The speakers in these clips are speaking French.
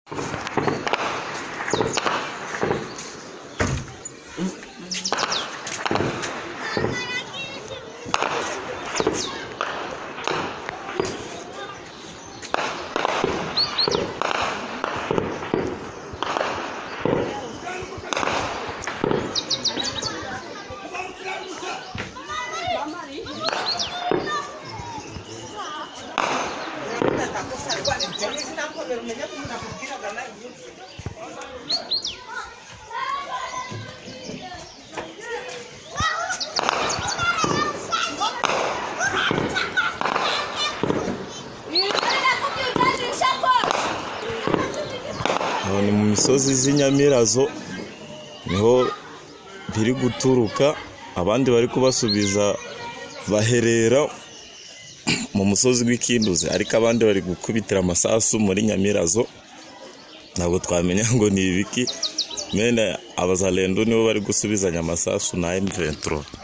Ni mu misozi z'inyamirazo niho biri guturuka, abandi bari kubasubiza baherera mu musozi w'ikinduzi, ariko abandi bari gukubitira amasasu muri nyamirazo. Ntabwo twamenya ngo ni ibiki, mene abazalendo nibo bari gusubizanya amasasu na M23.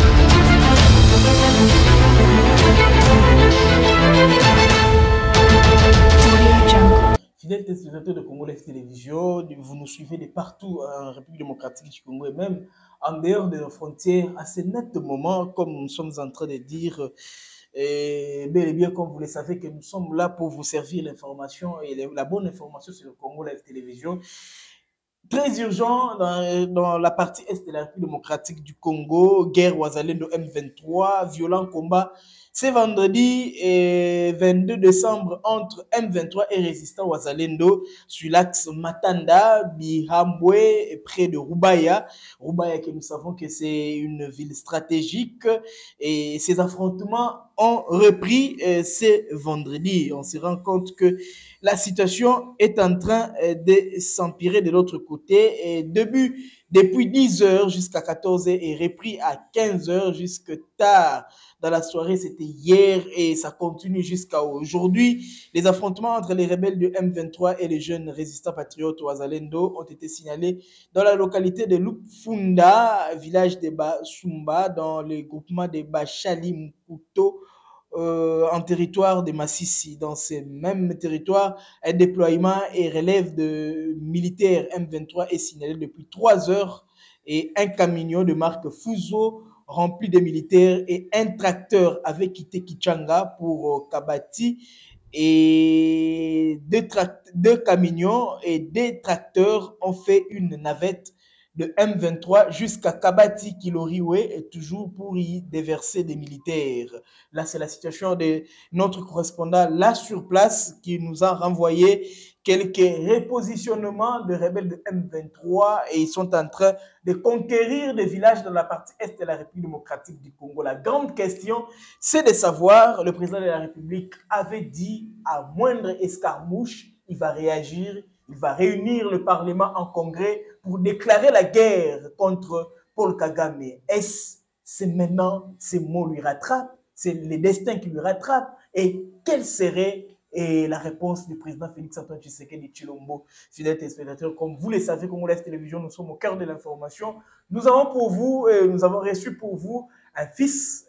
Fidèles téléspectateurs de Congolais Télévision, vous nous suivez de partout en République démocratique du Congo et même en dehors de nos frontières. À ce net moment, comme nous sommes en train de dire, bel et bien comme vous le savez, que nous sommes là pour vous servir l'information et la bonne information sur le Congolais Télévision. Très urgent dans la partie est de la République démocratique du Congo, guerre Wazalendo M23, violent combat. C'est vendredi 22 décembre entre M23 et résistant Wazalendo sur l'axe Matanda, Bihambwe, près de Rubaya. Rubaya, que nous savons que c'est une ville stratégique, et ces affrontements ont repris ce vendredi. On se rend compte que la situation est en train de s'empirer de l'autre côté. Et depuis 10 heures jusqu'à 14 heures et repris à 15 heures jusqu'à tard dans la soirée, c'était hier et ça continue jusqu'à aujourd'hui. Les affrontements entre les rebelles de M23 et les jeunes résistants patriotes Wazalendo ont été signalés dans la localité de Lupfunda, village de Basumba, dans le groupement de Bachali Mkuto, en territoire de Massissi. Dans ces mêmes territoires, un déploiement et relève de militaires M23 est signalé depuis 3 heures et un camion de marque Fuso rempli de militaires et un tracteur avait quitté Kichanga pour Kabati, et deux camions et des tracteurs ont fait une navette de M23 jusqu'à Kabati Kiloriwe, et toujours pour y déverser des militaires. Là, c'est la situation de notre correspondant là sur place qui nous a renvoyé quelques repositionnements de rebelles de M23 et ils sont en train de conquérir des villages dans la partie est de la République démocratique du Congo. La grande question, c'est de savoir, le président de la République avait dit à moindre escarmouche, il va réagir, il va réunir le Parlement en congrès pour déclarer la guerre contre Paul Kagame. Est-ce c'est maintenant ces mots lui rattrapent, c'est les destins qui lui rattrapent, et quelle serait la réponse du président Félix-Antoine Tshisekedi Tshilombo? Fidèles téléspectateurs, comme vous le savez, Congolais Télévision, nous sommes au cœur de l'information. Nous avons pour vous, nous avons reçu pour vous un fils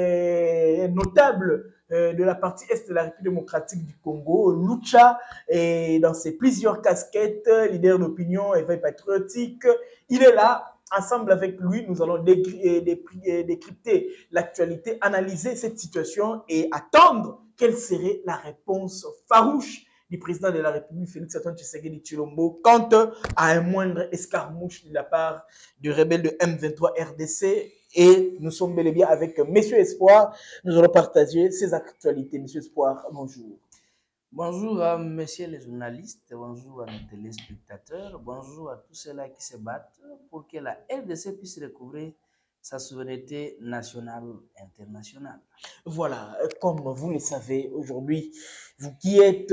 notable de la partie est de la République démocratique du Congo, Lucha, et dans ses plusieurs casquettes, leader d'opinion, éveil patriotique. Il est là. Ensemble avec lui, nous allons décrypter l'actualité, analyser cette situation et attendre quelle serait la réponse farouche du président de la République, Félix-Antoine Tshisekedi Tshilombo, quant à un moindre escarmouche de la part du rebelle de M23 RDC. Et nous sommes bel et bien avec Monsieur Espoir. Nous allons partager ces actualités. Monsieur Espoir, bonjour. Bonjour à messieurs les journalistes, bonjour à nos téléspectateurs, bonjour à tous ceux-là qui se battent pour que la RDC puisse recouvrir sa souveraineté nationale et internationale. Voilà, comme vous le savez, aujourd'hui, vous qui êtes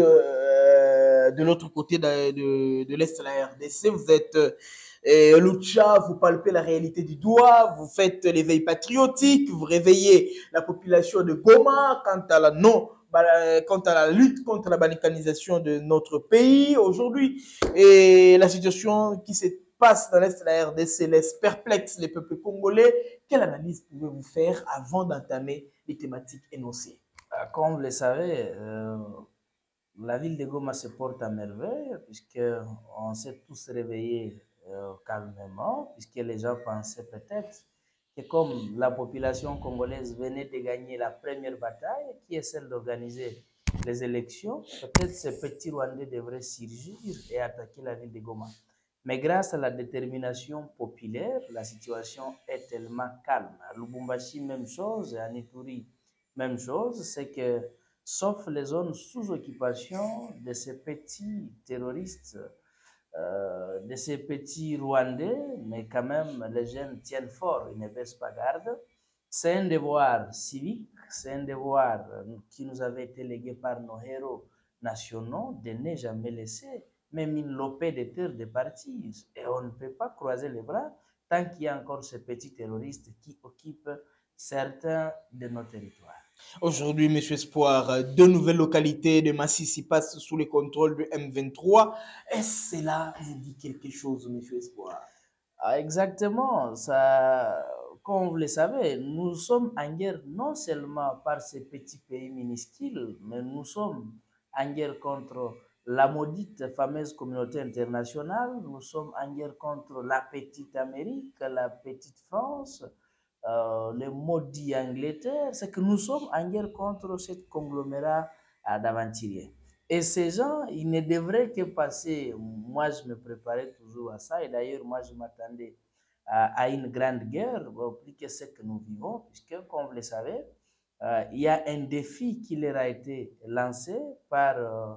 de l'autre côté de l'Est de la RDC, vous êtes Lucha, vous palpez la réalité du doigt, vous faites l'éveil patriotique, vous réveillez la population de Goma quant à la lutte contre la balkanisation de notre pays aujourd'hui, et la situation qui se passe dans l'Est de la RDC laisse perplexe les peuples congolais. Quelle analyse pouvez-vous faire avant d'entamer les thématiques énoncées? Comme vous le savez, la ville de Goma se porte à merveille, puisqu'on s'est tous réveillés calmement, puisque les gens pensaient peut-être que comme la population congolaise venait de gagner la première bataille, qui est celle d'organiser les élections, peut-être ces petits Rwandais devraient surgir et attaquer la ville de Goma. Mais grâce à la détermination populaire, la situation est tellement calme. À Lubumbashi, même chose, à Ituri, même chose, c'est que sauf les zones sous occupation de ces petits terroristes, de ces petits Rwandais, mais quand même les jeunes tiennent fort, ils ne baissent pas garde. C'est un devoir civique, c'est un devoir qui nous avait été légué par nos héros nationaux de ne jamais laisser même une lopée de terre de partir. Et on ne peut pas croiser les bras tant qu'il y a encore ces petits terroristes qui occupent certains de nos territoires. Aujourd'hui, Monsieur Espoir, deux nouvelles localités de Massissi passent sous le contrôle de M23. Est-ce que cela vous dit quelque chose, Monsieur Espoir? Exactement. Ça, comme vous le savez, nous sommes en guerre non seulement par ces petits pays minuscules, mais nous sommes en guerre contre la maudite fameuse communauté internationale. Nous sommes en guerre contre la petite Amérique, la petite France, le maudit Angleterre. C'est que nous sommes en guerre contre ce conglomérat d'aventuriers. Et ces gens, ils ne devraient que passer. Moi, je me préparais toujours à ça. Et d'ailleurs, moi, je m'attendais à une grande guerre, plus que ce que nous vivons, puisque, comme vous le savez, il y a un défi qui leur a été lancé par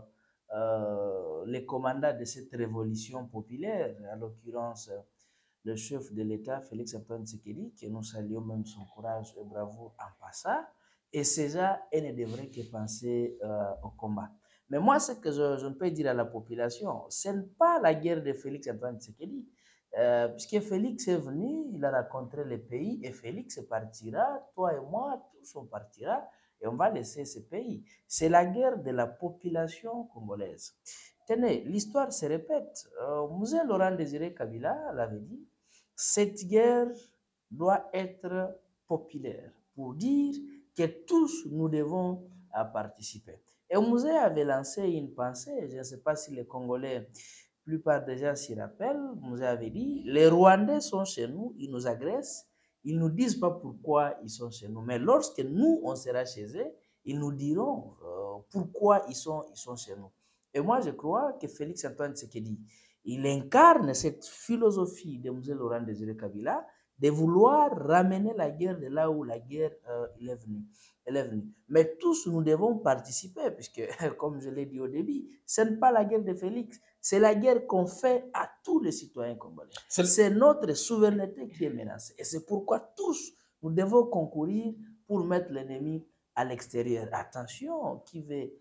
les commandants de cette révolution populaire, en l'occurrence le chef de l'État, Félix-Antoine Tshisekedi, que nous saluons même son courage et bravoure en passant. Et ces gens, ils ne devraient que penser au combat. Mais moi, ce que je peux dire à la population, ce n'est pas la guerre de Félix-Antoine Tshisekedi. Puisque Félix est venu, il a rencontré le pays et Félix partira, toi et moi, tous on partira et on va laisser ce pays. C'est la guerre de la population congolaise. Tenez, l'histoire se répète. Mosé Laurent Désiré Kabila l'avait dit, cette guerre doit être populaire pour dire que tous nous devons participer. Et Mosé avait lancé une pensée, je ne sais pas si les Congolais, la plupart des gens s'y rappellent, Mosé avait dit, les Rwandais sont chez nous, ils nous agressent, ils ne nous disent pas pourquoi ils sont chez nous, mais lorsque nous, on sera chez eux, ils nous diront pourquoi ils sont chez nous. Et moi, je crois que Félix-Antoine Tshisekedi, il incarne cette philosophie de M. Laurent Désiré Kabila de vouloir ramener la guerre de là où la guerre est venue. Mais tous, nous devons participer, puisque, comme je l'ai dit au début, ce n'est pas la guerre de Félix, c'est la guerre qu'on fait à tous les citoyens congolais. C'est notre souveraineté qui est menacée. Et c'est pourquoi tous, nous devons concourir pour mettre l'ennemi à l'extérieur. Attention, qui veut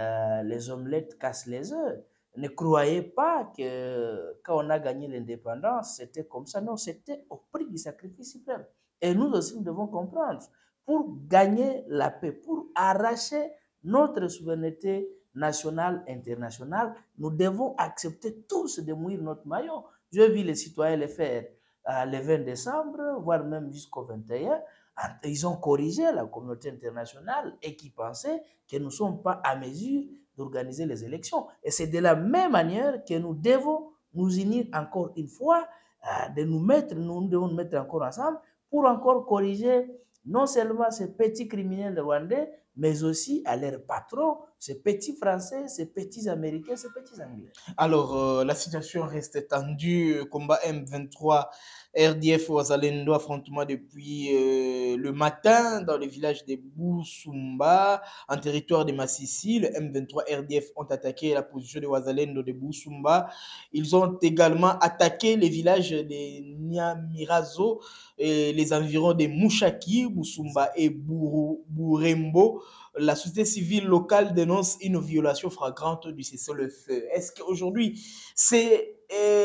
les omelettes cassent les œufs. Ne croyez pas que quand on a gagné l'indépendance, c'était comme ça. Non, c'était au prix du sacrifice suprême. Et nous aussi, nous devons comprendre, pour gagner la paix, pour arracher notre souveraineté nationale, internationale, nous devons accepter tous de mouiller notre maillot. Je vis les citoyens le faire le 20 décembre, voire même jusqu'au 21. Ils ont corrigé la communauté internationale et qui pensaient que nous ne sommes pas à mesure d'organiser les élections. Et c'est de la même manière que nous devons nous unir encore une fois, nous devons nous mettre encore ensemble pour encore corriger non seulement ces petits criminels rwandais, mais aussi à leurs patrons, ces petits Français, ces petits Américains, ces petits Anglais. Alors, la situation reste tendue. Combat M23, RDF, Wazalendo, affrontement depuis le matin dans le village de Boussumba, en territoire de Massissi. Le M23 RDF ont attaqué la position de Wazalendo de Boussumba. Ils ont également attaqué les villages de Nyamirazo et les environs de Mouchaki, Boussumba et Bourembo. La société civile locale dénonce une violation flagrante du cessez-le-feu. Est-ce qu'aujourd'hui, c'est,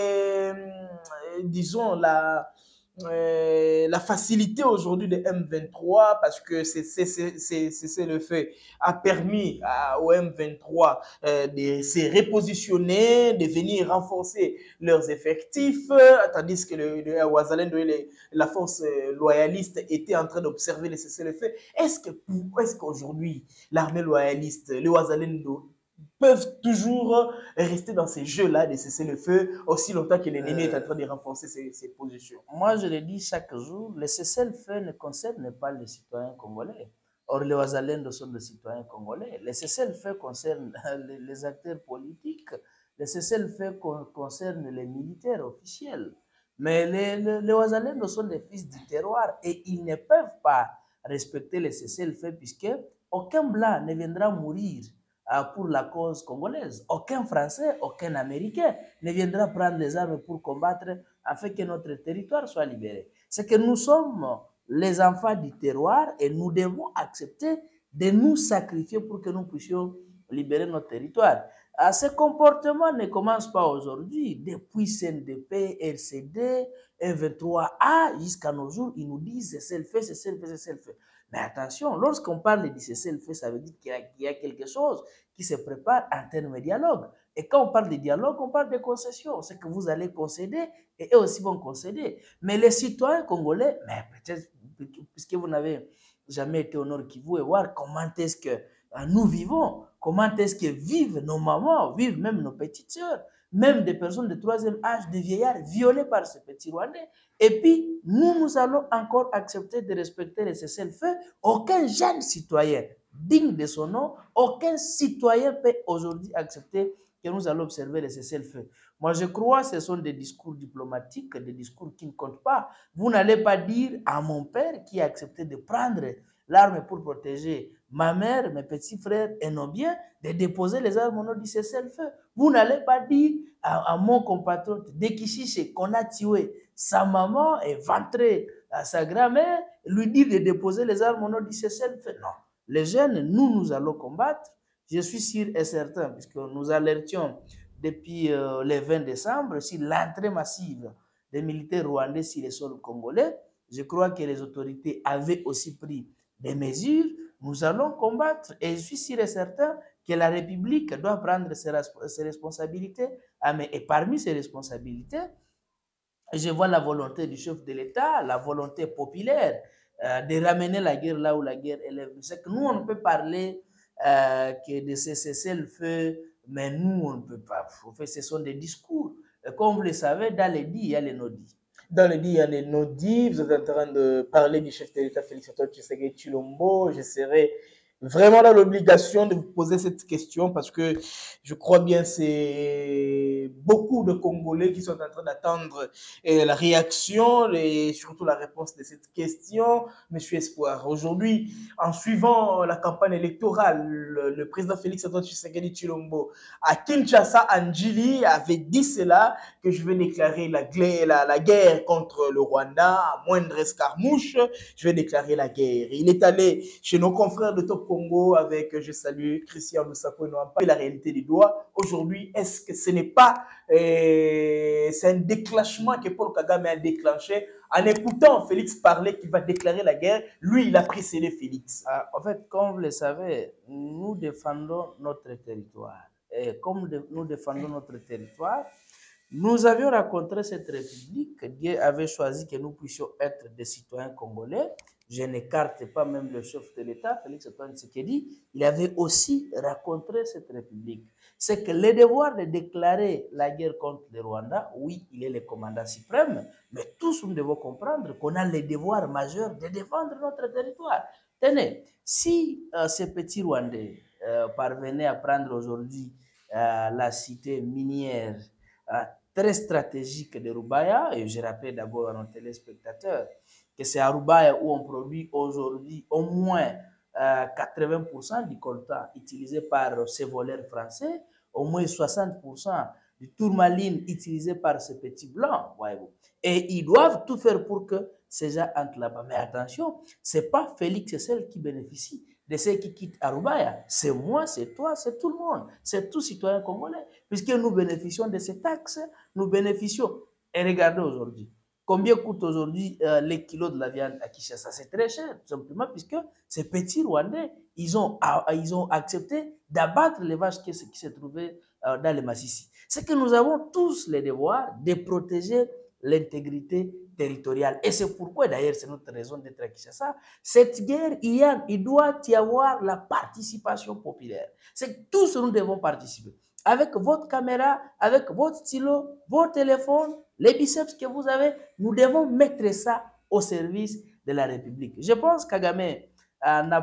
disons, la facilité aujourd'hui de M23, parce que cessez-le-feu a permis au M23 de se repositionner, de venir renforcer leurs effectifs, tandis que le Wazalendo et la force loyaliste étaient en train d'observer le cessez-le-feu. Est-ce qu'aujourd'hui, l'armée loyaliste, le Wazalendo, peuvent toujours rester dans ces jeux-là de cesser le feu aussi longtemps que l'ennemi est en train de renforcer ses positions. Moi, je le dis chaque jour, le cessez-le-feu ne concerne pas les citoyens congolais. Or, les Ouazalendo sont des citoyens congolais. Le cessez-le-feu concerne les acteurs politiques. Le cessez-le-feu concerne les militaires officiels. Mais les Ouazalendo sont des fils du terroir et ils ne peuvent pas respecter le cessez-le-feu puisque aucun blanc ne viendra mourir pour la cause congolaise. Aucun Français, aucun Américain ne viendra prendre les armes pour combattre afin que notre territoire soit libéré. C'est que nous sommes les enfants du terroir et nous devons accepter de nous sacrifier pour que nous puissions libérer notre territoire. Ce comportement ne commence pas aujourd'hui. Depuis CNDP, RCD, M23A, jusqu'à nos jours, ils nous disent cessez-le-feu, cessez-le-feu, cessez-le-feu. Mais attention, lorsqu'on parle de cessez-le-feu, ça veut dire qu'il y a quelque chose qui se prépare en termes de dialogue. Et quand on parle de dialogue, on parle de concession. C'est que vous allez concéder et eux aussi vont concéder. Mais les citoyens congolais, mais peut-être, puisque vous n'avez jamais été au Nord Kivu et voir comment est-ce que nous vivons, comment est-ce que vivent nos mamans, vivent même nos petites sœurs, même des personnes de troisième âge, des vieillards violés par ces petits Rwandais. Et puis, nous allons encore accepter de respecter les cessez-le-feu. Aucun jeune citoyen digne de son nom, aucun citoyen peut aujourd'hui accepter que nous allons observer les cessez-le-feu. Moi, je crois que ce sont des discours diplomatiques, des discours qui ne comptent pas. Vous n'allez pas dire à mon père qui a accepté de prendre l'arme pour protéger ma mère, mes petits frères et nos biens, de déposer les armes au nom du cessez-le-feu. Vous n'allez pas dire à mon compatriote de Kishiche qu'on a tué sa maman et ventré à sa grand-mère, lui dire de déposer les armes au nom du cessez-le-feu. Non. Les jeunes, nous allons combattre. Je suis sûr et certain, puisque nous alertions depuis le 20 décembre sur l'entrée massive des militaires rwandais sur les sols congolais. Je crois que les autorités avaient aussi pris des mesures. Nous allons combattre et je suis sûr et certain que la République doit prendre ses responsabilités. Et parmi ses responsabilités, je vois la volonté du chef de l'État, la volonté populaire de ramener la guerre là où la guerre est venue. C'est que nous, on ne peut parler que de cesser le feu, mais nous, on ne peut pas. En fait, ce sont des discours. Comme vous le savez, dans les dits, il y a les non-dits. Dans le dit, il y a les non-dits. Vous êtes en train de parler du chef de l'État, Félix Antoine Tshisekedi Tshilombo. Je serai vraiment dans l'obligation de vous poser cette question parce que je crois bien c'est beaucoup de Congolais qui sont en train d'attendre la réaction et surtout la réponse de cette question. Monsieur Espoir, aujourd'hui, en suivant la campagne électorale, le président Félix Antoine Tshisekedi Tshilombo à Kinshasa, Anjili avait dit cela, que je vais déclarer la guerre contre le Rwanda, à moindre escarmouche, je vais déclarer la guerre. Il est allé chez nos confrères de Top Congo avec, je salue, Christian Lusako Noampa, la réalité des doigts. Aujourd'hui, est-ce que ce n'est pas, c'est un déclenchement que Paul Kagame a déclenché en écoutant Félix parler qu'il va déclarer la guerre, lui, il a précédé Félix. En fait, comme vous le savez, nous défendons notre territoire. Et comme nous défendons notre territoire, nous avions rencontré cette république. Dieu avait choisi que nous puissions être des citoyens congolais. Je n'écarte pas même le chef de l'État, Félix Antoine Tshisekedi. Il avait aussi rencontré cette république. C'est que le devoir de déclarer la guerre contre le Rwanda, oui, il est le commandant suprême, mais tous nous devons comprendre qu'on a le devoir majeur de défendre notre territoire. Tenez, si ces petits Rwandais parvenaient à prendre aujourd'hui la cité minière très stratégique de Rubaya, et je rappelle d'abord à nos téléspectateurs que c'est à Rubaya où on produit aujourd'hui au moins 80% du coltan utilisé par ces voleurs français, au moins 60% du tourmaline utilisé par ces petits blancs, voyez-vous. Et ils doivent tout faire pour que ces gens entrent là-bas. Mais attention, ce n'est pas Félix et celle qui bénéficient de ceux qui quittent Arubaya. C'est moi, c'est toi, c'est tout le monde. C'est tout citoyen congolais. Puisque nous bénéficions de ces taxes, nous bénéficions. Et regardez aujourd'hui. Combien coûte aujourd'hui les kilos de la viande à Kinshasa? C'est très cher, tout simplement, puisque ces petits Rwandais, ils ont accepté d'abattre les vaches qui se trouvaient dans les Massissi. C'est que nous avons tous le devoir de protéger l'intégrité territoriale. Et c'est pourquoi, d'ailleurs, c'est notre raison d'être à Kinshasa. Cette guerre, il doit y avoir la participation populaire. C'est tous nous devons participer. Avec votre caméra, avec votre stylo, vos téléphones, les biceps que vous avez, nous devons mettre ça au service de la République. Je pense que Kagame n'a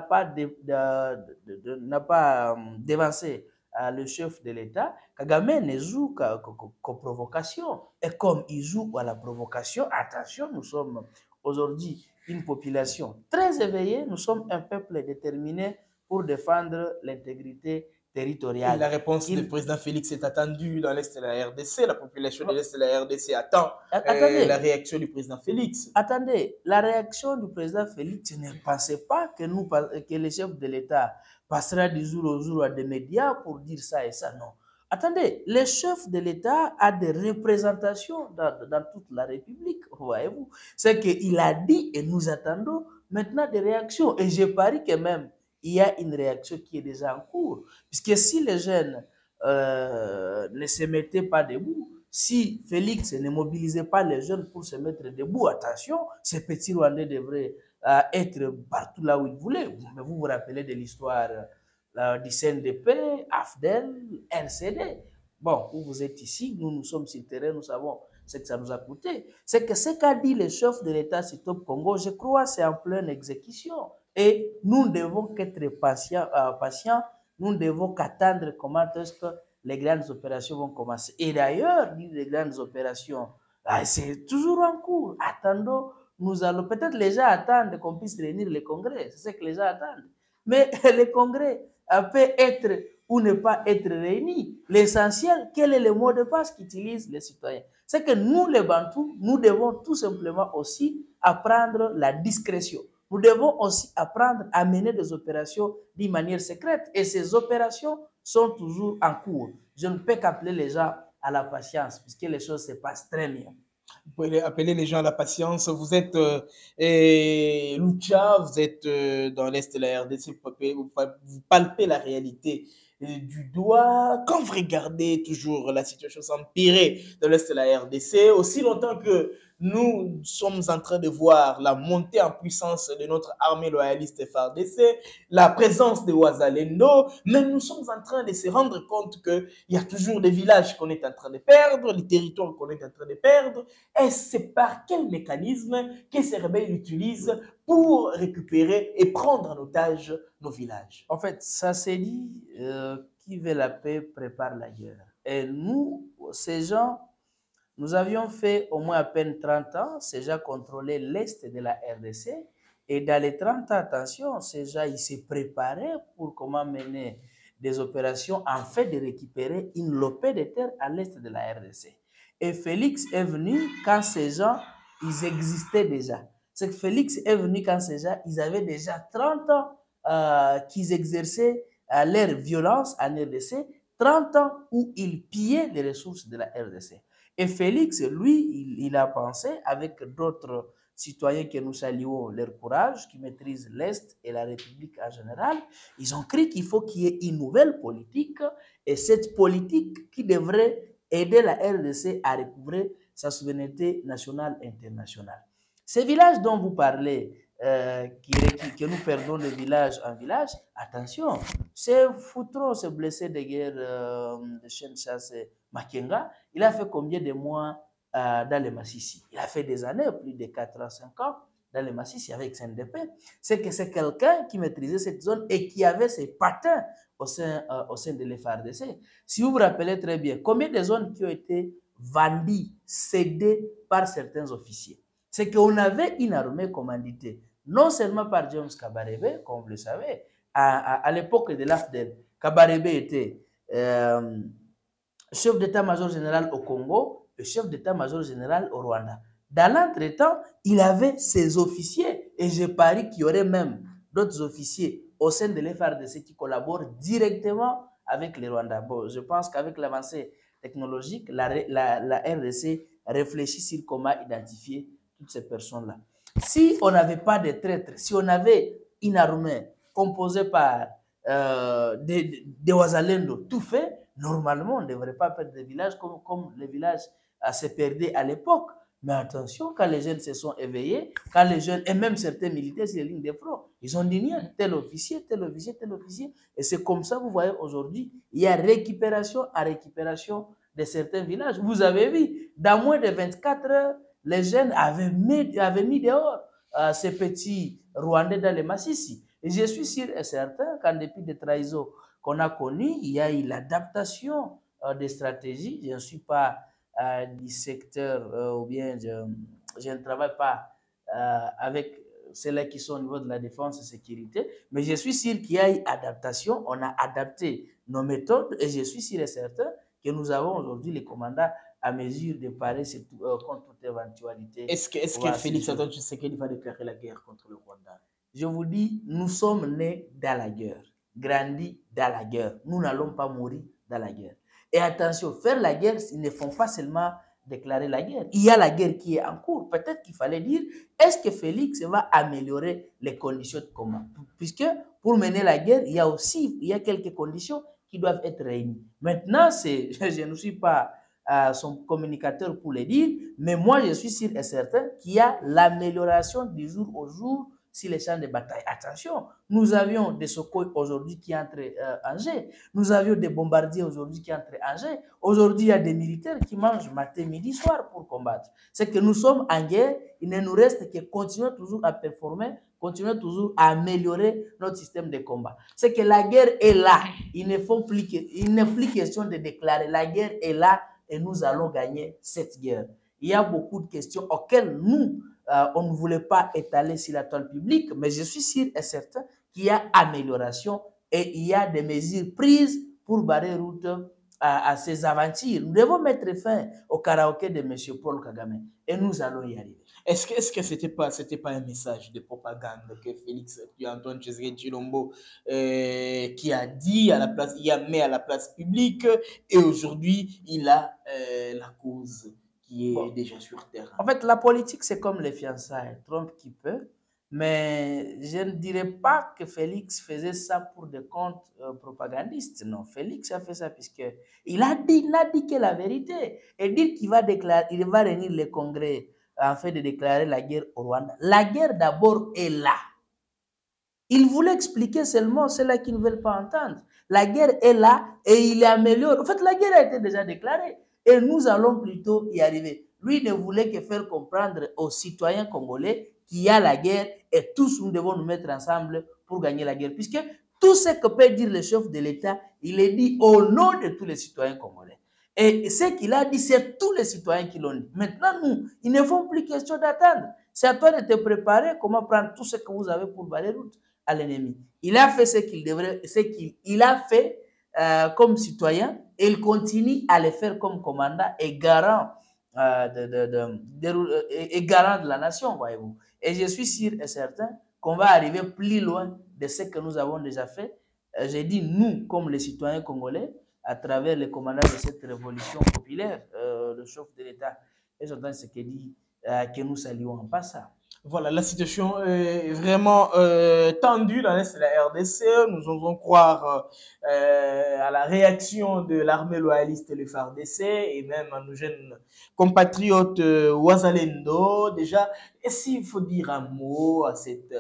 pas dévancé le chef de l'État. Kagame ne joue qu'aux provocations. Et comme il joue à la provocation, attention, nous sommes aujourd'hui une population très éveillée, nous sommes un peuple déterminé pour défendre l'intégrité territoriale. Et la réponse du président Félix est attendue dans l'Est de la RDC. La population de l'Est de la RDC attend la réaction du président Félix. Attendez, la réaction du président Félix, ne pensez pas que le chef de l'État passera du jour au jour à des médias pour dire ça et ça. Non. Attendez, le chef de l'État a des représentations dans toute la République, voyez-vous. C'est qu'il a dit et nous attendons maintenant des réactions. Et je parie que même il y a une réaction qui est déjà en cours. Puisque si les jeunes ne se mettaient pas debout, si Félix ne mobilisait pas les jeunes pour se mettre debout, attention, ces petits Rwandais devraient être partout là où ils voulaient. Mais vous vous rappelez de l'histoire du CNDP, AFDEL, RCD. Bon, vous êtes ici, nous sommes sur le terrain, nous savons ce que ça nous a coûté. C'est que ce qu'a dit le chef de l'État sur Top Congo, je crois, c'est en pleine exécution. Et nous ne devons qu'être patients, nous ne devons qu'attendre comment est-ce que les grandes opérations vont commencer. Et d'ailleurs, les grandes opérations, c'est toujours en cours. Attendons, nous allons, peut-être les gens attendent qu'on puisse réunir le congrès, c'est ce que les gens attendent. Mais le congrès peut être ou ne pas être réuni. L'essentiel, quel est le mot de passe qu'utilisent les citoyens? C'est que nous, les Bantous, nous devons tout simplement aussi apprendre la discrétion. Nous devons aussi apprendre à mener des opérations d'une manière secrète. Et ces opérations sont toujours en cours. Je ne peux qu'appeler les gens à la patience, puisque les choses se passent très bien. Vous pouvez appeler les gens à la patience. Vous êtes Lucha, vous êtes dans l'Est de la RDC, vous palpez la réalité du doigt. Quand vous regardez toujours la situation s'empirer dans l'Est de la RDC, aussi longtemps que nous sommes en train de voir la montée en puissance de notre armée loyaliste FARDC, la présence de Ouazalendo, mais nous sommes en train de se rendre compte qu'il y a toujours des villages qu'on est en train de perdre, les territoires qu'on est en train de perdre. Et c'est par quel mécanisme que ces rebelles utilisent pour récupérer et prendre en otage nos villages? En fait, ça s'est dit, qui veut la paix prépare la guerre. Et nous, ces gens, nous avions fait au moins à peine 30 ans, ces gens contrôlaient l'Est de la RDC. Et dans les 30 ans, attention, ces gens, ils se préparaient pour comment mener des opérations en fait de récupérer une lopée de terre à l'Est de la RDC. Et Félix est venu quand ces gens, ils existaient déjà. C'est que Félix est venu quand ces gens, ils avaient déjà 30 ans qu'ils exerçaient leur violence en RDC, 30 ans où ils pillaient les ressources de la RDC. Et Félix, lui, il a pensé, avec d'autres citoyens que nous saluons leur courage, qui maîtrisent l'Est et la République en général, ils ont cru qu'il faut qu'il y ait une nouvelle politique, et cette politique qui devrait aider la RDC à recouvrer sa souveraineté nationale et internationale. Ces villages dont vous parlez, que nous perdons de village en village, attention, c'est Foutron, ce blessé de guerre de chien de chasse Makenga, il a fait combien de mois dans les Massissi? Il a fait des années, plus de 4 ans, 5 ans dans les Massissi avec CNDP. C'est que c'est quelqu'un qui maîtrisait cette zone et qui avait ses patins au sein de l'FARDC. Si vous vous rappelez très bien, combien de zones qui ont été vendues, cédées par certains officiers? C'est qu'on avait une armée commanditée, non seulement par James Kabarebe, comme vous le savez, à l'époque de l'AFDEL. Kabarebe était chef d'état-major général au Congo et chef d'état-major général au Rwanda. Dans l'entretemps, il avait ses officiers, et je parie qu'il y aurait même d'autres officiers au sein de l'FARDC qui collaborent directement avec les Rwandais. Bon, je pense qu'avec l'avancée technologique, la RDC réfléchit sur comment identifier toutes ces personnes-là. Si on n'avait pas de traîtres, si on avait une armée composée par des Ouazalendo tout fait, normalement, on ne devrait pas perdre des villages comme les villages se perdaient à l'époque. Mais attention, quand les jeunes se sont éveillés, quand les jeunes, et même certains militaires sur les lignes de front, ils ont dit tel officier, tel officier, tel officier. Et c'est comme ça, vous voyez, aujourd'hui, il y a récupération à récupération de certains villages. Vous avez vu, dans moins de 24 heures, les jeunes avaient mis dehors ces petits Rwandais dans les Massissi. Et je suis sûr et certain qu'en dépit des trahisons qu'on a connues, il y a eu l'adaptation des stratégies. Je ne suis pas du secteur ou bien je ne travaille pas avec ceux-là qui sont au niveau de la défense et sécurité, mais je suis sûr qu'il y a eu adaptation, on a adapté nos méthodes et je suis sûr et certain que nous avons aujourd'hui les commandants à mesure de parer contre toute éventualité. Est-ce que Félix Antoine Tshisekedi va déclarer la guerre contre le Rwanda? Je vous dis, nous sommes nés dans la guerre, grandis dans la guerre. Nous n'allons pas mourir dans la guerre. Et attention, faire la guerre, ils ne font pas seulement déclarer la guerre. Il y a la guerre qui est en cours. Peut-être qu'il fallait dire, est-ce que Félix va améliorer les conditions de combat? Puisque pour mener la guerre, il y a quelques conditions qui doivent être réunies. Maintenant, je ne suis pas son communicateur pour le dire, mais moi, je suis sûr et certain qu'il y a l'amélioration du jour au jour sur les champs de bataille. Attention, nous avions des Sukhoi aujourd'hui qui entrent à Angers. Nous avions des bombardiers aujourd'hui qui entrent à Angers. Aujourd'hui, il y a des militaires qui mangent matin, midi, soir pour combattre. C'est que nous sommes en guerre. Il ne nous reste que continuer toujours à performer, continuer toujours à améliorer notre système de combat. C'est que la guerre est là. Il n'est plus question de déclarer. La guerre est là et nous allons gagner cette guerre. Il y a beaucoup de questions auxquelles nous, on ne voulait pas étaler sur la toile publique, mais je suis sûr et certain qu'il y a amélioration et il y a des mesures prises pour barrer route à ces aventures. Nous devons mettre fin au karaoké de M. Paul Kagame et nous allons y arriver. Est-ce que c'était pas un message de propagande que Félix Antoine Tshisekedi Tshilombo qui a dit à la place, il a mis à la place publique et aujourd'hui il a la cause qui est déjà sur terrain. En fait, la politique, c'est comme les fiançailles. Trompe qui peut, mais je ne dirais pas que Félix faisait ça pour des comptes propagandistes. Non, Félix a fait ça puisqu'il a dit que la vérité. Et dire qu'il va déclarer, il va réunir le congrès en fait de déclarer la guerre au Rwanda. La guerre d'abord est là. Il voulait expliquer seulement ceux-là qui ne veulent pas entendre. La guerre est là et il améliore. En fait, la guerre a été déjà déclarée. Et nous allons plutôt y arriver. Lui ne voulait que faire comprendre aux citoyens congolais qu'il y a la guerre et tous nous devons nous mettre ensemble pour gagner la guerre. Puisque tout ce que peut dire le chef de l'État, il est dit au nom de tous les citoyens congolais. Et ce qu'il a dit, c'est tous les citoyens qui l'ont dit. Maintenant, nous, il ne faut plus question d'attendre. C'est à toi de te préparer, comment prendre tout ce que vous avez pour barrer route à l'ennemi. Il a fait ce qu'il a fait comme citoyen et il continue à le faire comme commandant et garant, et garant de la nation, voyez-vous. Et je suis sûr et certain qu'on va arriver plus loin de ce que nous avons déjà fait. J'ai dit nous, comme les citoyens congolais, à travers les commandants de cette révolution populaire, le chef de l'État, et j'entends ce qu'il dit, que nous saluons en passant. Voilà, la situation est vraiment tendue dans l'Est de la RDC. Nous osons croire à la réaction de l'armée loyaliste et le FARDC et même à nos jeunes compatriotes Wazalendo. Déjà, et s'il faut dire un mot à cette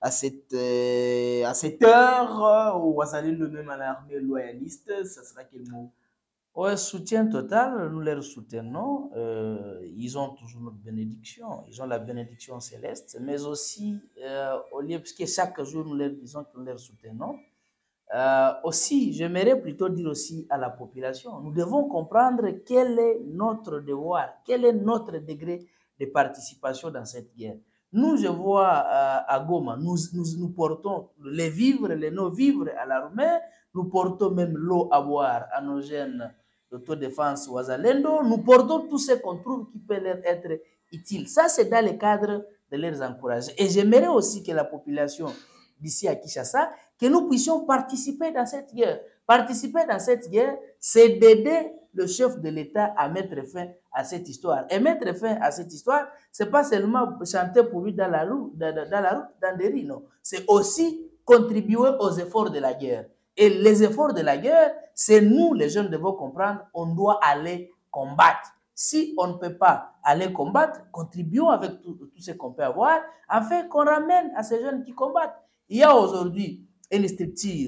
heure au Wazalendo, même à l'armée loyaliste, ça sera quel mot? Ouais, soutien total, nous les soutenons. Ils ont toujours notre bénédiction. Ils ont la bénédiction céleste, mais aussi, au lieu, puisque chaque jour nous leur disons que nous les soutenons. Aussi, j'aimerais plutôt dire aussi à la population, nous devons comprendre quel est notre devoir, quel est notre degré de participation dans cette guerre. Nous, je vois à Goma, nous portons les vivres, les non-vivres à l'armée, nous portons même l'eau à boire à nos jeunes d'autodéfense Wazalendo, nous portons tout ce qu'on trouve qui peut leur être utile. Ça, c'est dans le cadre de leurs encourager. Et j'aimerais aussi que la population d'ici à Kinshasa, que nous puissions participer dans cette guerre. Participer dans cette guerre, c'est d'aider le chef de l'État à mettre fin à cette histoire. Et mettre fin à cette histoire, c'est pas seulement chanter pour lui dans la route, dans des rues, non. C'est aussi contribuer aux efforts de la guerre. Et les efforts de la guerre, c'est nous, les jeunes, devons comprendre, on doit aller combattre. Si on ne peut pas aller combattre, contribuons avec tout ce qu'on peut avoir, afin qu'on ramène à ces jeunes qui combattent. Il y a aujourd'hui une structure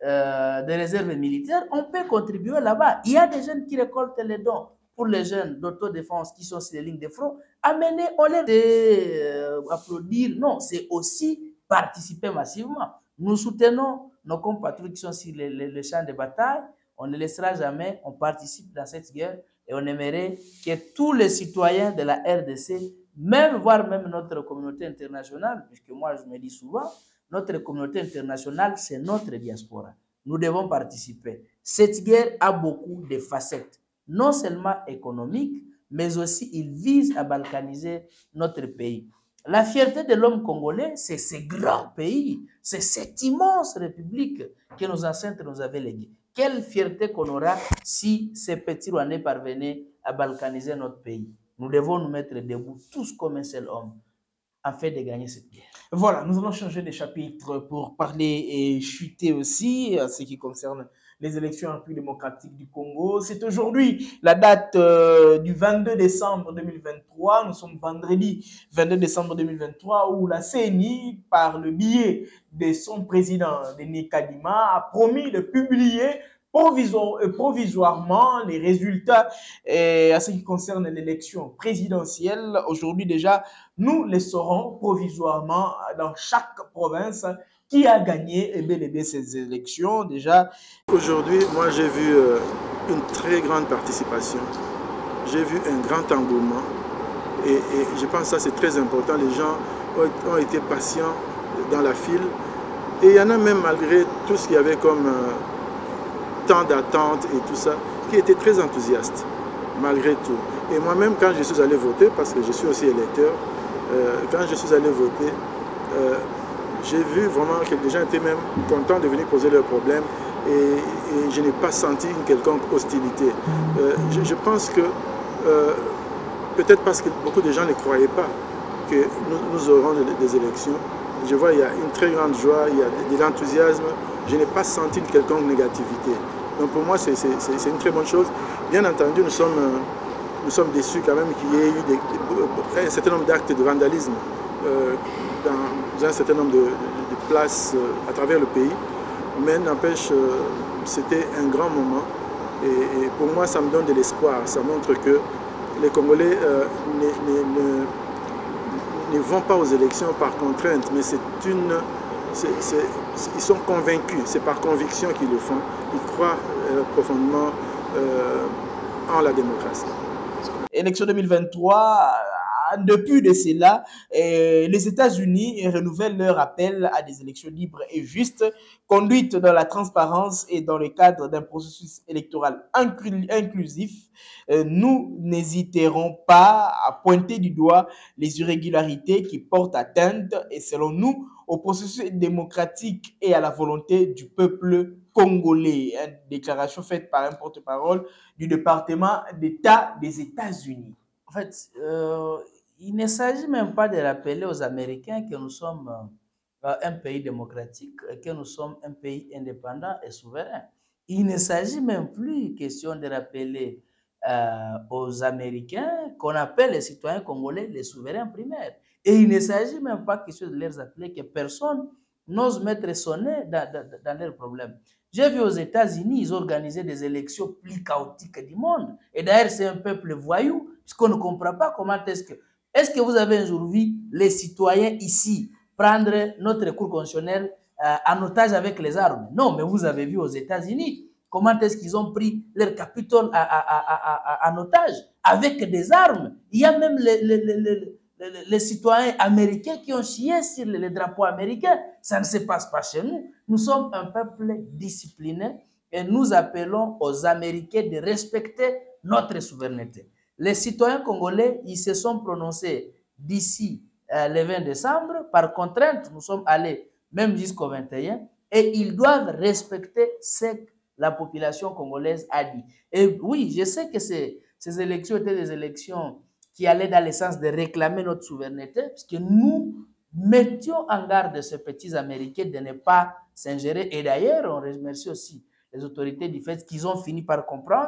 de réserve militaire, on peut contribuer là-bas. Il y a des jeunes qui récoltent les dons pour les jeunes d'autodéfense qui sont sur les lignes de front. Amenez, on les applaudir. Non, c'est aussi participer massivement. Nous soutenons nos compatriotes qui sont sur les champs de bataille. On ne les laissera jamais. On participe dans cette guerre et on aimerait que tous les citoyens de la RDC, voire même notre communauté internationale, puisque moi je me dis souvent, notre communauté internationale, c'est notre diaspora. Nous devons participer. Cette guerre a beaucoup de facettes, non seulement économiques, mais aussi il vise à balkaniser notre pays. La fierté de l'homme congolais, c'est ce grand pays, c'est cette immense république que nos ancêtres nous avaient léguée. Quelle fierté qu'on aura si ces petits Rwandais parvenaient à balkaniser notre pays. Nous devons nous mettre debout, tous comme un seul homme, afin de gagner cette guerre. Voilà, nous allons changer de chapitre pour parler et chuter aussi à ce qui concerne les élections en République démocratique du Congo. C'est aujourd'hui la date du 22 décembre 2023. Nous sommes vendredi 22 décembre 2023 où la CENI, par le biais de son président, Denis Kadima, a promis de publier provisoirement les résultats à ce qui concerne l'élection présidentielle. Aujourd'hui déjà, nous les saurons provisoirement dans chaque province qui a gagné et bien ces élections déjà. Aujourd'hui, moi j'ai vu une très grande participation. J'ai vu un grand engouement et je pense que ça c'est très important. Les gens ont été patients dans la file et il y en a même malgré tout ce qu'il y avait comme temps d'attente et tout ça, qui étaient très enthousiastes malgré tout. Et moi-même quand je suis allé voter, parce que je suis aussi électeur, quand je suis allé voter, j'ai vu vraiment que les gens étaient même contents de venir poser leurs problèmes et je n'ai pas senti une quelconque hostilité. Je pense que, peut-être parce que beaucoup de gens ne croyaient pas que nous aurons des élections, je vois il y a une très grande joie, il y a de l'enthousiasme, je n'ai pas senti une quelconque négativité. Donc pour moi c'est une très bonne chose. Bien entendu nous sommes déçus quand même qu'il y ait eu un certain nombre d'actes de vandalisme dans un certain nombre de places à travers le pays. Mais n'empêche, c'était un grand moment. Et pour moi, ça me donne de l'espoir. Ça montre que les Congolais ne vont pas aux élections par contrainte, mais ils sont convaincus. C'est par conviction qu'ils le font. Ils croient profondément en la démocratie. Élection 2023, depuis de cela, les États-Unis renouvellent leur appel à des élections libres et justes, conduites dans la transparence et dans le cadre d'un processus électoral inclusif. Nous n'hésiterons pas à pointer du doigt les irrégularités qui portent atteinte, et selon nous, au processus démocratique et à la volonté du peuple congolais. Une déclaration faite par un porte-parole du département d'État des États-Unis. En fait, il ne s'agit même pas de rappeler aux Américains que nous sommes un pays démocratique, que nous sommes un pays indépendant et souverain. Il ne s'agit même plus question de rappeler aux Américains qu'on appelle les citoyens congolais les souverains primaires. Et il ne s'agit même pas question de leur appeler que personne n'ose mettre son nez dans leurs problèmes. J'ai vu aux États-Unis, ils organisaient des élections plus chaotiques du monde. Et d'ailleurs, c'est un peuple voyou, puisqu'on ne comprend pas comment est-ce que vous avez un jour vu les citoyens ici prendre notre cour constitutionnelle en otage avec les armes? Non, mais vous avez vu aux États-Unis comment est-ce qu'ils ont pris leur Capitole en otage avec des armes. Il y a même les citoyens américains qui ont chié sur les drapeaux américains. Ça ne se passe pas chez nous. Nous sommes un peuple discipliné et nous appelons aux Américains de respecter notre souveraineté. Les citoyens congolais, ils se sont prononcés d'ici le 20 décembre. Par contrainte, nous sommes allés même jusqu'au 21 et ils doivent respecter ce que la population congolaise a dit. Et oui, je sais que ces élections étaient des élections qui allaient dans le sens de réclamer notre souveraineté, puisque nous mettions en garde ces petits Américains de ne pas s'ingérer. Et d'ailleurs, on remercie aussi les autorités du fait qu'ils ont fini par comprendre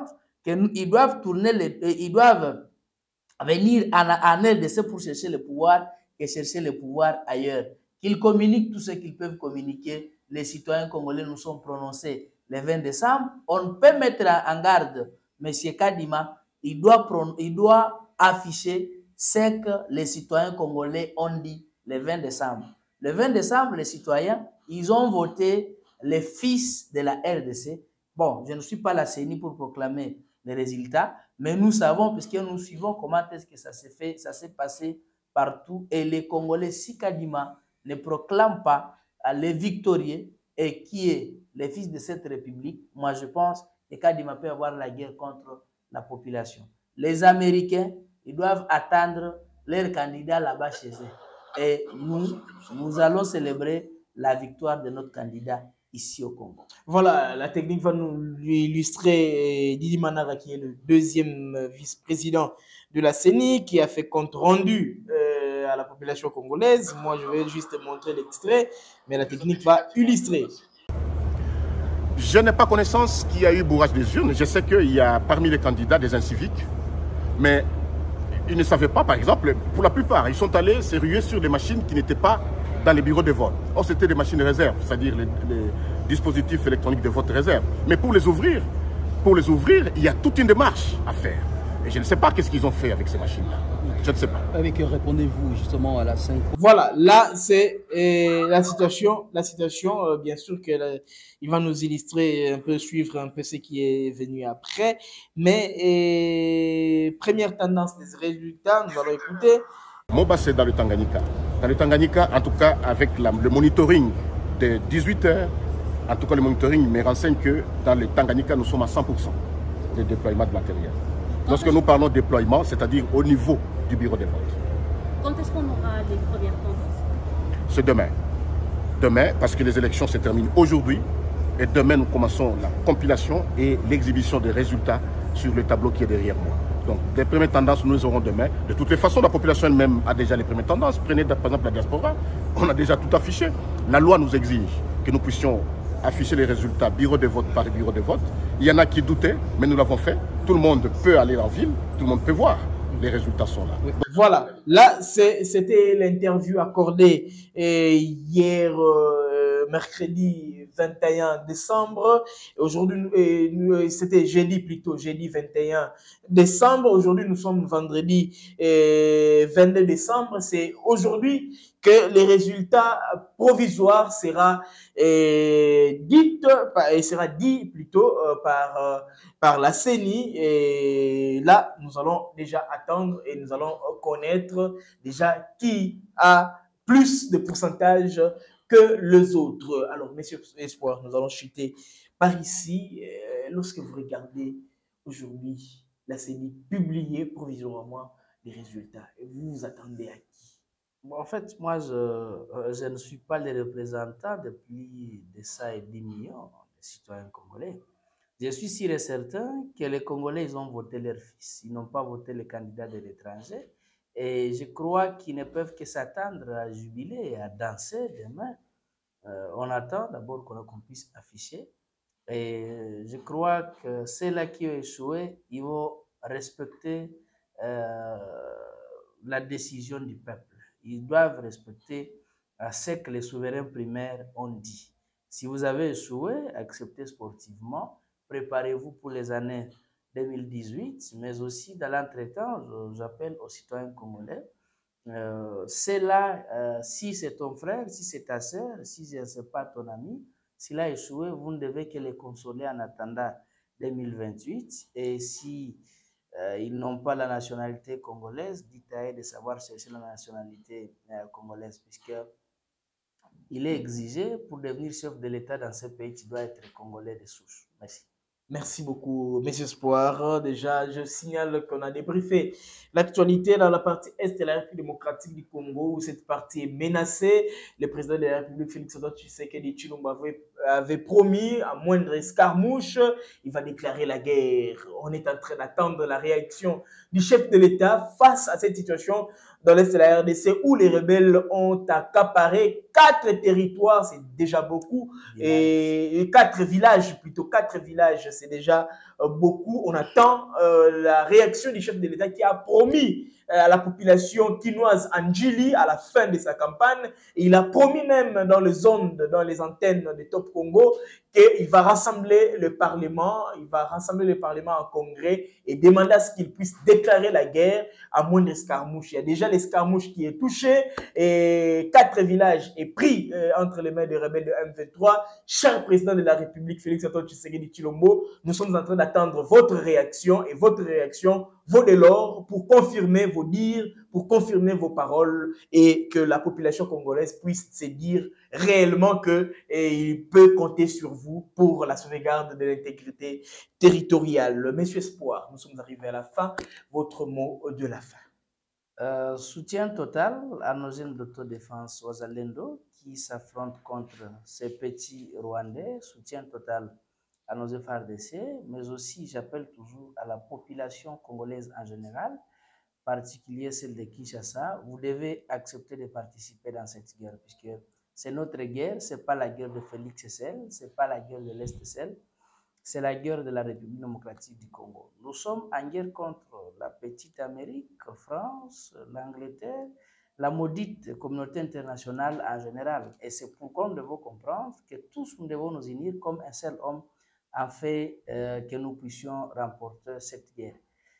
qu'ils doivent ils doivent venir en RDC pour chercher le pouvoir et chercher le pouvoir ailleurs. Qu'ils communiquent tout ce qu'ils peuvent communiquer. Les citoyens congolais nous sont prononcés le 20 décembre. On peut mettre en garde M. Kadima. Il doit afficher ce que les citoyens congolais ont dit le 20 décembre. Le 20 décembre, les citoyens, ils ont voté les fils de la RDC. Bon, je ne suis pas la CENI pour proclamer les résultats, mais nous savons, puisque nous suivons comment est-ce que ça s'est fait, ça s'est passé partout, et les Congolais, si Kadima ne proclament pas les victorieux et qui est le fils de cette république, moi je pense que Kadima peut avoir la guerre contre la population. Les Américains, ils doivent attendre leur candidat là-bas chez eux. Et nous allons célébrer la victoire de notre candidat ici au Congo. Voilà, la technique va nous illustrer Didi Manara, qui est le deuxième vice-président de la CENI, qui a fait compte rendu à la population congolaise. Moi, je vais juste montrer l'extrait, mais la technique va illustrer. Je n'ai pas connaissance qu'il y a eu bourrage des urnes. Je sais qu'il y a parmi les candidats des inciviques, mais ils ne savaient pas, par exemple, pour la plupart, ils sont allés se ruer sur des machines qui n'étaient pas dans les bureaux de vote. Or, c'était des machines réserves, c'est-à-dire les dispositifs électroniques de vote réserve. Mais pour les ouvrir, il y a toute une démarche à faire. Et je ne sais pas qu'est-ce qu'ils ont fait avec ces machines-là. Je ne sais pas. Avec répondez-vous justement à la 5. Voilà, là c'est la situation, bien sûr qu'il va nous illustrer un peu, suivre un peu ce qui est venu après. Mais première tendance des résultats, nous allons écouter. Moba, c'est dans le Tanganyika. Dans le Tanganyika, en tout cas, avec le monitoring de 18 heures, en tout cas, le monitoring me renseigne que dans le Tanganyika, nous sommes à 100% de déploiement de matériel. Lorsque nous parlons de déploiement, c'est-à-dire au niveau du bureau de vote. Quand est-ce qu'on aura les premières tendances? C'est demain. Demain, parce que les élections se terminent aujourd'hui. Et demain, nous commençons la compilation et l'exhibition des résultats sur le tableau qui est derrière moi. Donc, les premières tendances, nous les aurons demain. De toutes les façons, la population elle-même a déjà les premières tendances. Prenez par exemple la diaspora, on a déjà tout affiché. La loi nous exige que nous puissions afficher les résultats bureau de vote par bureau de vote. Il y en a qui doutaient, mais nous l'avons fait. Tout le monde peut aller en ville, tout le monde peut voir. Les résultats sont là. Voilà, là c'était l'interview accordée hier mercredi 21 décembre. Aujourd'hui, c'était jeudi 21 décembre. Aujourd'hui, nous sommes vendredi 22 décembre. C'est aujourd'hui que les résultats provisoires sera dit plutôt par la CENI. Et là, nous allons déjà attendre et nous allons connaître déjà qui a plus de pourcentage que les autres. Alors, messieurs Espoir, nous allons chuter par ici. Lorsque vous regardez aujourd'hui la CENI publier provisoirement les résultats, et vous vous attendez à qui? Bon, en fait, moi, je ne suis pas le représentant de plus de ça et 10 millions de citoyens congolais. Je suis sûr et certain que les Congolais, ils ont voté leur fils. Ils n'ont pas voté les candidats de l'étranger. Et je crois qu'ils ne peuvent que s'attendre à jubiler et à danser demain. On attend d'abord qu'on puisse afficher. Et je crois que ceux-là qui ont échoué, ils vont respecter la décision du peuple. Ils doivent respecter ce que les souverains primaires ont dit. Si vous avez échoué, acceptez sportivement, préparez-vous pour les années 2018, mais aussi dans l'entretemps, j'appelle aux citoyens congolais, c'est là, si c'est ton frère, si c'est ta sœur, si ce n'est pas ton ami, s'il a échoué, vous ne devez que les consoler en attendant 2028. Et si ils n'ont pas la nationalité congolaise, dites à eux de savoir chercher la nationalité congolaise, puisqu'il est exigé pour devenir chef de l'État dans ce pays, tu dois être congolais de souche. Merci. Merci beaucoup, Messieurs Espoir. Déjà, je signale qu'on a débriefé l'actualité dans la partie Est de la République démocratique du Congo, où cette partie est menacée. Le président de la République, Félix Antoine Tshisekedi Tshilombo, avait promis à moindre escarmouche, il va déclarer la guerre. On est en train d'attendre la réaction du chef de l'État face à cette situation dans l'est de la RDC où les rebelles ont accaparé 4 territoires, c'est déjà beaucoup, et 4 villages, plutôt 4 villages, c'est déjà beaucoup. On attend la réaction du chef de l'État qui a promis à la population quinoise Anjili à la fin de sa campagne. Et il a promis même dans les ondes, dans les antennes de Top Congo, qu'il va rassembler le Parlement, en congrès et demander à ce qu'il puisse déclarer la guerre à moindre escarmouche. Il y a déjà l'escarmouche qui est touché et 4 villages est pris entre les mains des rebelles de M23. Cher président de la République, Félix Antoine Tshisekedi Tshilombo, nous sommes en train d'attendre votre réaction et votre réaction vaut de l'or pour confirmer vos dires, pour confirmer vos paroles et que la population congolaise puisse se dire réellement qu'il peut compter sur vous pour la sauvegarde de l'intégrité territoriale. Monsieur Espoir, nous sommes arrivés à la fin. Votre mot de la fin. Soutien total à nos jeunes d'autodéfense aux Alendo qui s'affrontent contre ces petits Rwandais. Soutien total à nos FARDC, mais aussi j'appelle toujours à la population congolaise en général, en particulier celle de Kinshasa. Vous devez accepter de participer dans cette guerre puisque c'est notre guerre, ce n'est pas la guerre de Félix Tshisekedi, ce n'est pas la guerre de l'Est-Tshisekedi, c'est la guerre de la République démocratique du Congo. Nous sommes en guerre contre la petite Amérique, France, l'Angleterre, la maudite communauté internationale en général. Et c'est pourquoi nous devons comprendre que tous nous devons nous unir comme un seul homme afin que nous puissions remporter cette guerre.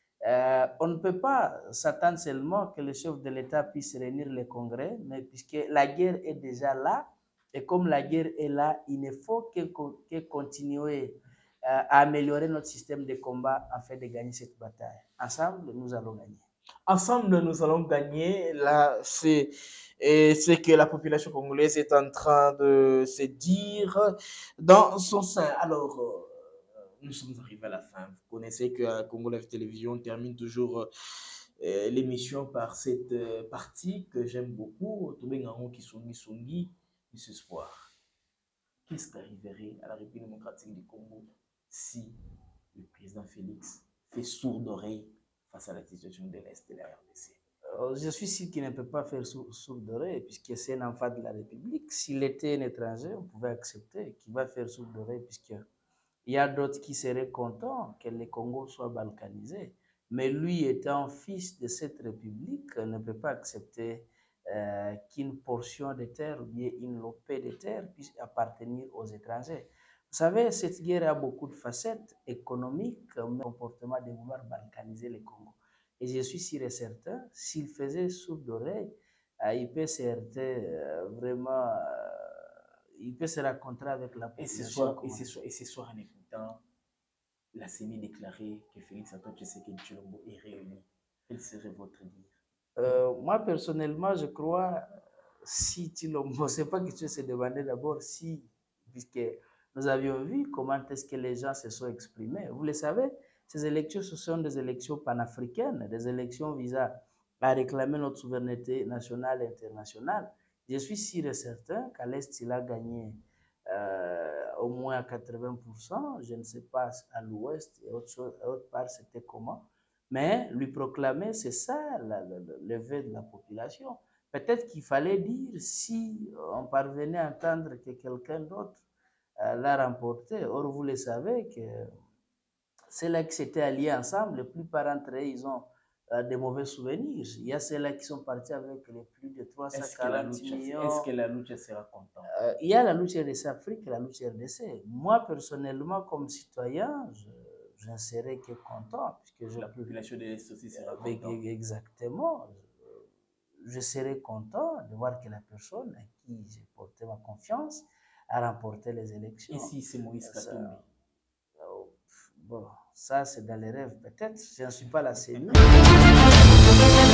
On ne peut pas s'attendre seulement que le chef de l'État puisse réunir le congrès, mais puisque la guerre est déjà là, et comme la guerre est là, il ne faut que continuer à améliorer notre système de combat afin de gagner cette bataille. Ensemble, nous allons gagner. Ensemble, nous allons gagner. Là, c'est ce que la population congolaise est en train de se dire dans son sein. Alors, nous sommes arrivés à la fin. Vous connaissez que Congo Live Télévision termine toujours l'émission par cette partie que j'aime beaucoup. Tobengaron Kisongi, ce espoir. Qu'est-ce qui arriverait à la République démocratique du Congo si le président Félix fait sourde oreille face à la situation de l'Est de la RDC? Je suis sûr qu'il ne peut pas faire sourde oreille puisque c'est un enfant de la République. S'il était un étranger, on pouvait accepter qu'il va faire sourde oreille puisque il y a d'autres qui seraient contents que le Congo soit balkanisé. Mais lui, étant fils de cette République, ne peut pas accepter qu'une portion de terre ou bien une lopée de terre puisse appartenir aux étrangers. Vous savez, cette guerre a beaucoup de facettes économiques, mais le comportement de vouloir balkaniser le Congo. Et je suis sûr et certain, s'il faisait sourde oreille, il peut se heurter vraiment... il peut se rencontrer avec la population. Et ce soir, en écoutant la CENI déclarer que Félix Antoine Tshisekedi Tshilombo est réuni, quel serait votre dire? Moi, personnellement, je crois, si Tshilombo, ce n'est pas que tu se demandais d'abord si, puisque nous avions vu comment est-ce que les gens se sont exprimés. Vous le savez, ces élections, ce sont des élections panafricaines, des élections visant à réclamer notre souveraineté nationale et internationale. Je suis sûr et certain qu'à l'Est, il a gagné au moins à 80%. Je ne sais pas à l'Ouest et autre part, c'était comment. Mais lui proclamer, c'est ça le vœu de la population. Peut-être qu'il fallait dire si on parvenait à entendre que quelqu'un d'autre l'a remporté. Or, vous le savez que c'est là qui s'étaient alliés ensemble. La plupart d'entre eux, ils ont des mauvais souvenirs. Il y a ceux-là qui sont partis avec les plus de 340 millions. Est-ce que la lutte sera contente? Il y a la lutte RDC Afrique et la lutte RDC. Moi, personnellement, comme citoyen, je ne serais que content. Puisque la population de l'Est aussi sera contente. Exactement. Je serais content de voir que la personne à qui j'ai porté ma confiance a remporté les élections. Et si c'est Moïse Katumbi? Bon, ça c'est dans les rêves peut-être, je ne suis pas la CENI.